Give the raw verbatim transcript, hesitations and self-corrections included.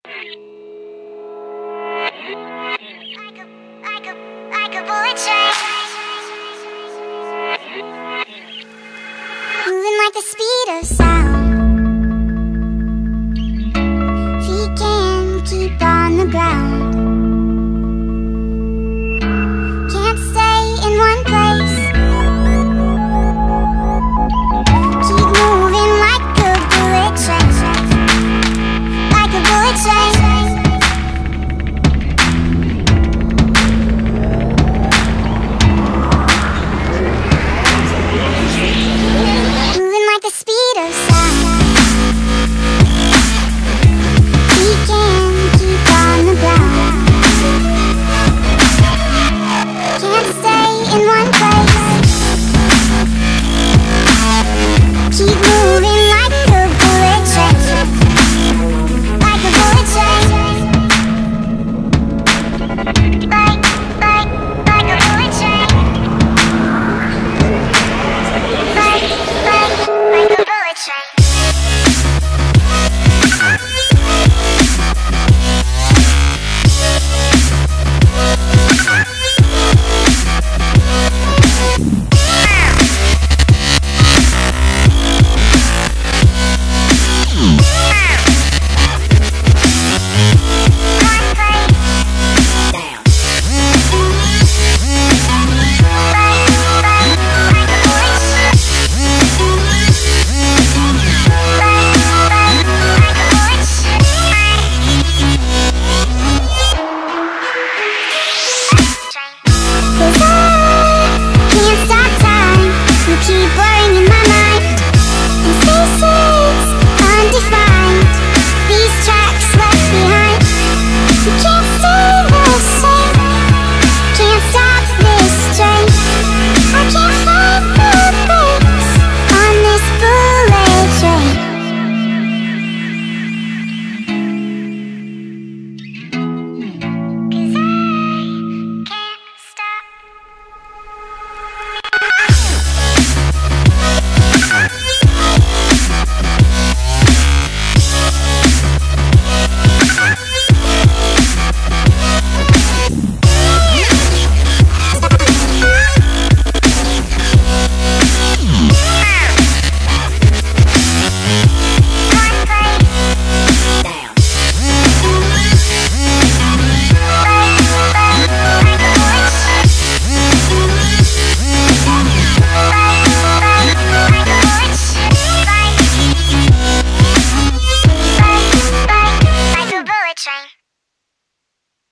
Like a, like a, like a bullet train. Moving like the speed of sound. Feet can't keep on the ground. Can't stay in one place. Keep moving like a bullet train. Like a bullet train. The speed of sound. We can keep on the ground. Can't stay in one place. Keep moving like a bullet train. Like a bullet train. Like, like, like a bullet train. Like, like, like a bullet train. Keep blurring in my mind, in spaces undefined. These tracks left behind. You can't stay the same. Can't stop this train. I can't find the brakes on this bullet train. 'Cause I can't stop. Train.